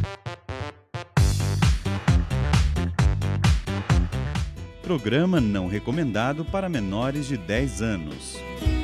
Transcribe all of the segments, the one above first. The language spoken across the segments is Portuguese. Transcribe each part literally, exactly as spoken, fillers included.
Programa não recomendado para menores de dez anos.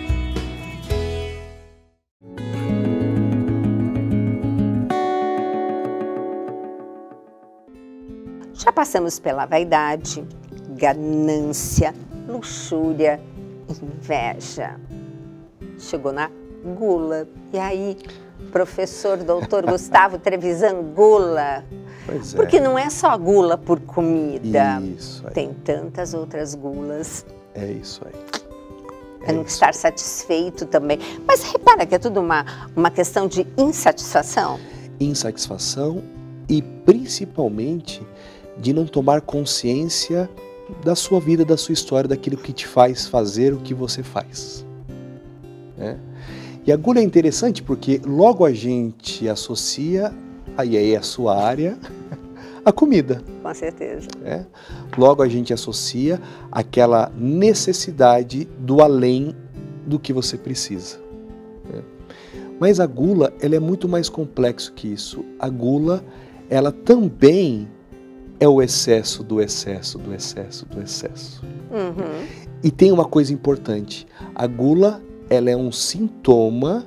Já passamos pela vaidade, ganância, luxúria, inveja. Chegou na gula. E aí, professor doutor Gustavo Trevisan, gula. Pois é. Porque não é só gula por comida. Isso aí. Tem tantas outras gulas. É isso aí. É não estar satisfeito também. Mas repara que é tudo uma, uma questão de insatisfação. Insatisfação e principalmente de não tomar consciência da sua vida, da sua história, daquilo que te faz fazer o que você faz. Né? E a gula é interessante porque logo a gente associa, aí é a sua área, a comida. Com certeza. Né? Logo a gente associa aquela necessidade do além do que você precisa. Né? Mas a gula, ela é muito mais complexo que isso. A gula, ela também é o excesso do excesso, do excesso, do excesso. Uhum. E tem uma coisa importante. A gula, ela é um sintoma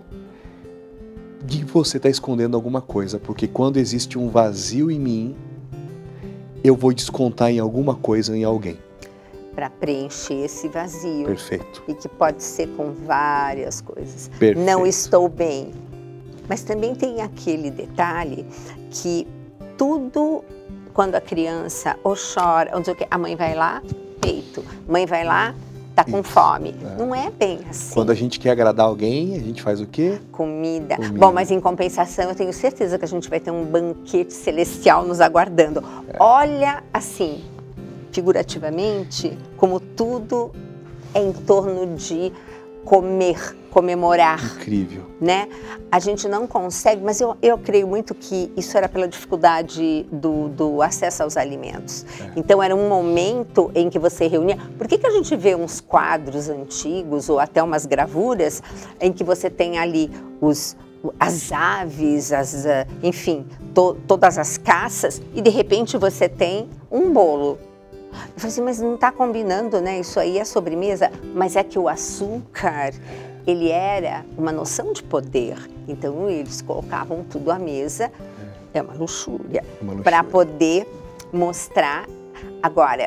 de que você está escondendo alguma coisa. Porque quando existe um vazio em mim, eu vou descontar em alguma coisa, em alguém. Para preencher esse vazio. Perfeito. E que pode ser com várias coisas. Perfeito. Não estou bem. Mas também tem aquele detalhe que tudo, quando a criança ou chora, ou não sei o quê, a mãe vai lá, peito. Mãe vai lá, tá com Isso. fome. É. Não é bem assim. Quando a gente quer agradar alguém, a gente faz o quê? Comida. Comida. Bom, mas em compensação, eu tenho certeza que a gente vai ter um banquete celestial nos aguardando. É. Olha, assim, figurativamente, como tudo é em torno de comer, comemorar. Incrível. Né? A gente não consegue, mas eu, eu creio muito que isso era pela dificuldade do, do acesso aos alimentos. É. Então era um momento em que você reunia. Por que que a gente vê uns quadros antigos ou até umas gravuras em que você tem ali os, as aves, as, enfim, to, todas as caças e de repente você tem um bolo? Eu falei assim, mas não está combinando, né? Isso aí é sobremesa, mas é que o açúcar, ele era uma noção de poder. Então eles colocavam tudo à mesa, é uma luxúria, luxúria. Para poder mostrar. Agora,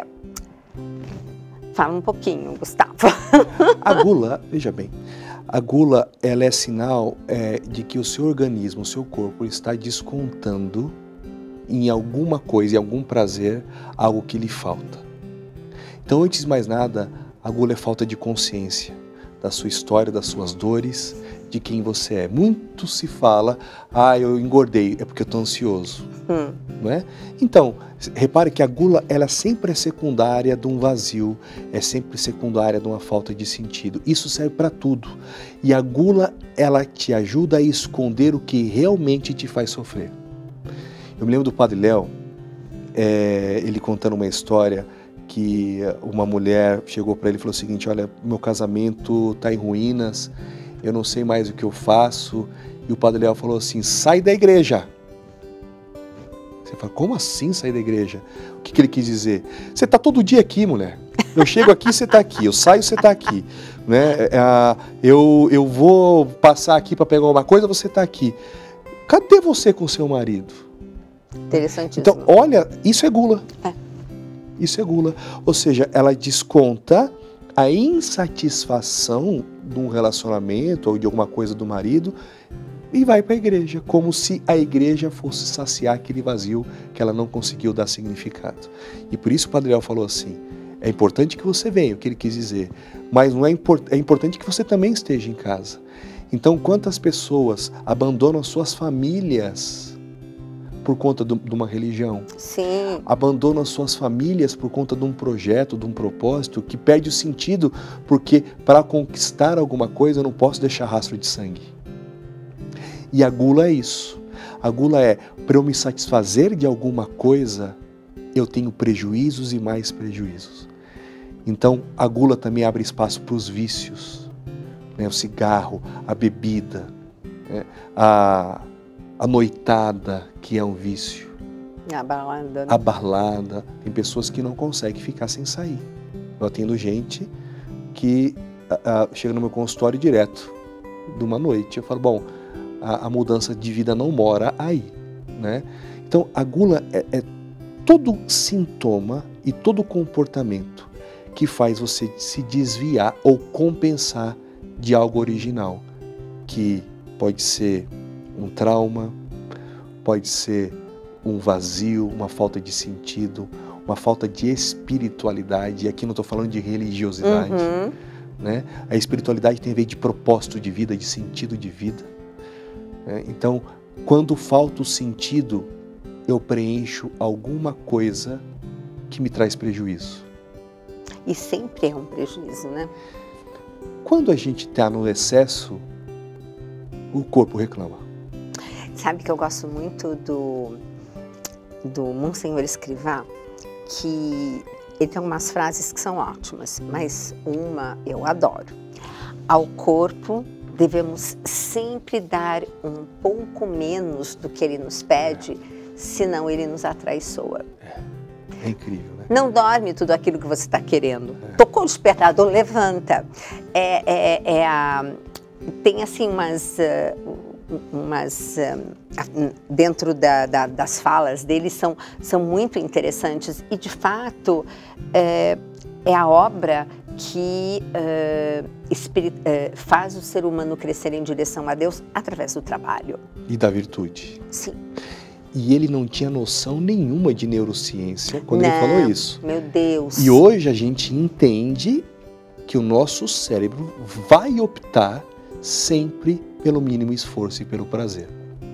fala um pouquinho, Gustavo. A gula, veja bem, a gula, ela é sinal é, de que o seu organismo, o seu corpo está descontando em alguma coisa, em algum prazer, algo que lhe falta. Então, antes de mais nada, a gula é falta de consciência da sua história, das suas dores, de quem você é. Muito se fala, ah, eu engordei, é porque eu estou ansioso. Hum. Não é? Então, repare que a gula, ela sempre é secundária de um vazio, é sempre secundária de uma falta de sentido. Isso serve para tudo. E a gula, ela te ajuda a esconder o que realmente te faz sofrer. Eu me lembro do Padre Léo, é, ele contando uma história que uma mulher chegou para ele e falou o seguinte, olha, meu casamento está em ruínas, eu não sei mais o que eu faço. E o Padre Léo falou assim, sai da igreja. Você fala, como assim sair da igreja? O que, que ele quis dizer? Você está todo dia aqui, mulher. Eu chego aqui, você está aqui. Eu saio, você está aqui. Né? Eu, eu vou passar aqui para pegar alguma coisa, você está aqui. Cadê você com seu marido? Interessantíssimo. Então, olha, isso é gula. É. Isso é gula. Ou seja, ela desconta a insatisfação de um relacionamento ou de alguma coisa do marido e vai para a igreja, como se a igreja fosse saciar aquele vazio que ela não conseguiu dar significado. E por isso o Padre Léo falou assim, é importante que você venha, o que ele quis dizer, mas não é, import é importante que você também esteja em casa. Então, quantas pessoas abandonam suas famílias por conta do, de uma religião? Sim. Abandonam suas famílias por conta de um projeto, de um propósito que perde o sentido, porque para conquistar alguma coisa eu não posso deixar rastro de sangue. E a gula é isso. A gula é, para eu me satisfazer de alguma coisa, eu tenho prejuízos e mais prejuízos. Então, a gula também abre espaço para os vícios, né? O cigarro, a bebida, né? a, a noitada, que é um vício. A balada. Né? A balada. Tem pessoas que não conseguem ficar sem sair. Eu atendo gente que a, a, chega no meu consultório direto de uma noite. Eu falo, bom, a, a mudança de vida não mora aí, né? Então, a gula é, é todo sintoma e todo comportamento que faz você se desviar ou compensar de algo original, que pode ser um trauma, pode ser um vazio, uma falta de sentido, uma falta de espiritualidade. E aqui não estou falando de religiosidade, uhum. né? A espiritualidade tem a ver de propósito de vida, de sentido de vida. Né? Então, quando falta o sentido, eu preencho alguma coisa que me traz prejuízo. E sempre é um prejuízo, né? Quando a gente está no excesso, o corpo reclama. Sabe que eu gosto muito do, do Monsenhor Escrivá, que ele tem umas frases que são ótimas, mas uma eu adoro. Ao corpo devemos sempre dar um pouco menos do que ele nos pede, senão ele nos atraiçoa. É incrível, né? Não dorme tudo aquilo que você está querendo. É. Tocou o despertador, levanta. É, é, é a, tem assim umas, uh, umas uh, dentro da, da, das falas dele são, são muito interessantes e de fato é, é a obra que uh, espirit, uh, faz o ser humano crescer em direção a Deus através do trabalho. E da virtude. Sim. E ele não tinha noção nenhuma de neurociência quando não, ele falou isso. Meu Deus. E hoje a gente entende que o nosso cérebro vai optar sempre pelo mínimo esforço e pelo prazer.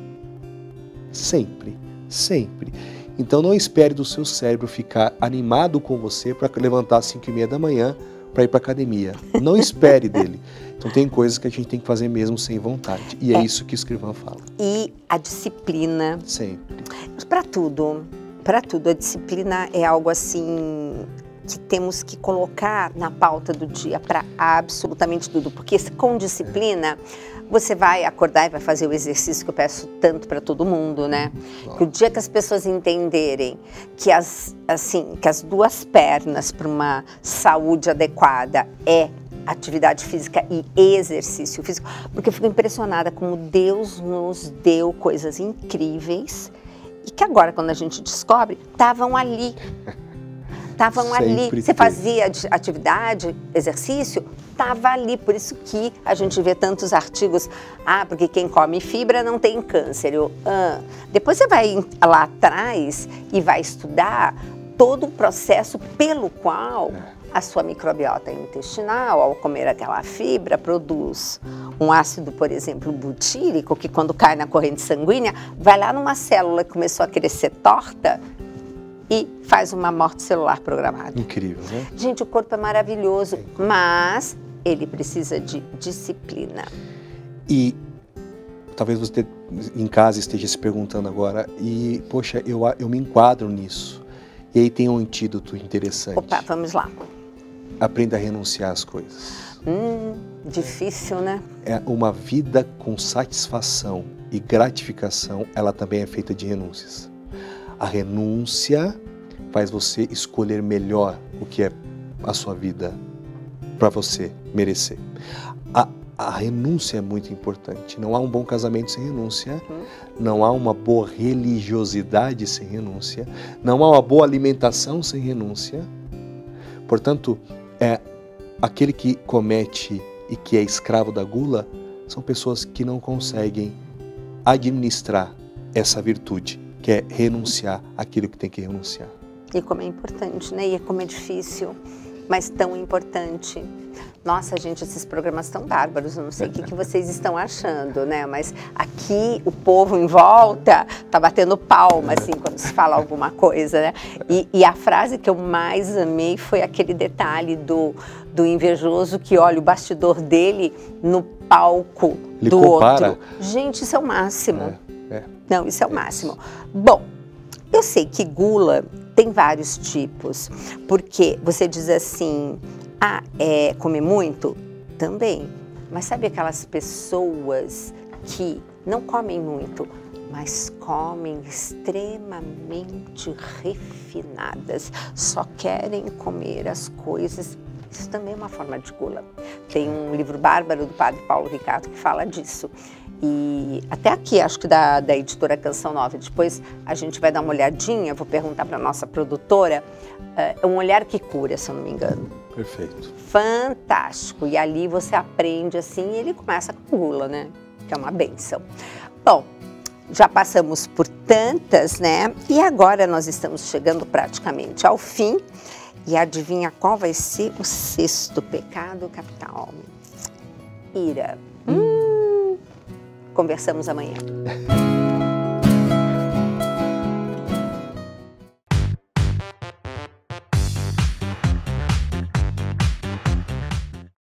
Sempre, sempre. Então não espere do seu cérebro ficar animado com você para levantar às cinco e meia da manhã para ir para a academia. Não espere dele. Então tem coisas que a gente tem que fazer mesmo sem vontade. E é, é isso que o escrivão fala. E a disciplina. Sempre. Para tudo. Para tudo. A disciplina é algo assim que temos que colocar na pauta do dia para absolutamente tudo. Porque com disciplina, você vai acordar e vai fazer o exercício que eu peço tanto para todo mundo, né? Claro. Que o dia que as pessoas entenderem que as, assim, que as duas pernas para uma saúde adequada é atividade física e exercício físico, porque eu fico impressionada como Deus nos deu coisas incríveis e que agora, quando a gente descobre, estavam ali. Estavam ali. Você fazia atividade, exercício, estava ali. Por isso que a gente vê tantos artigos. Ah, porque quem come fibra não tem câncer. Eu, ah. Depois você vai lá atrás e vai estudar todo o processo pelo qual a sua microbiota intestinal, ao comer aquela fibra, produz um ácido, por exemplo, butírico, que quando cai na corrente sanguínea, vai lá numa célula que começou a crescer torta e faz uma morte celular programada. Incrível, né? Gente, o corpo é maravilhoso, mas ele precisa de disciplina. E talvez você em casa esteja se perguntando agora, e poxa, eu, eu me enquadro nisso. E aí tem um antídoto interessante. Opa, vamos lá. Aprenda a renunciar às coisas. Hum, difícil, né? É uma vida com satisfação e gratificação, ela também é feita de renúncias. A renúncia faz você escolher melhor o que é a sua vida para você merecer. A, a renúncia é muito importante. Não há um bom casamento sem renúncia, hum. não há uma boa religiosidade sem renúncia, não há uma boa alimentação sem renúncia. Portanto, é, aquele que comete e que é escravo da gula são pessoas que não conseguem administrar essa virtude, que é renunciar àquilo que tem que renunciar. E como é importante, né? E como é difícil, mas tão importante. Nossa, gente, esses programas tão bárbaros, eu não sei o que, que vocês estão achando, né? Mas aqui o povo em volta tá batendo palma, assim, quando se fala alguma coisa, né? E, e a frase que eu mais amei foi aquele detalhe do, do invejoso que olha o bastidor dele no palco Ele do compara. outro. Gente, isso é o máximo. É, é. Não, isso é o É máximo. isso. Bom, eu sei que gula tem vários tipos, porque você diz assim, ah, é comer muito? Também. Mas sabe aquelas pessoas que não comem muito, mas comem extremamente refinadas, só querem comer as coisas. Isso também é uma forma de gula. Tem um livro bárbaro do padre Paulo Ricardo que fala disso. E até aqui, acho que da, da editora Canção Nova. Depois a gente vai dar uma olhadinha, vou perguntar para a nossa produtora. É uh, Um Olhar que Cura, se eu não me engano. Perfeito. Fantástico. E ali você aprende assim, e ele começa com gula, né? Que é uma bênção. Bom, já passamos por tantas, né? E agora nós estamos chegando praticamente ao fim. E adivinha qual vai ser o sexto pecado capital? Ira. Hum. Conversamos amanhã.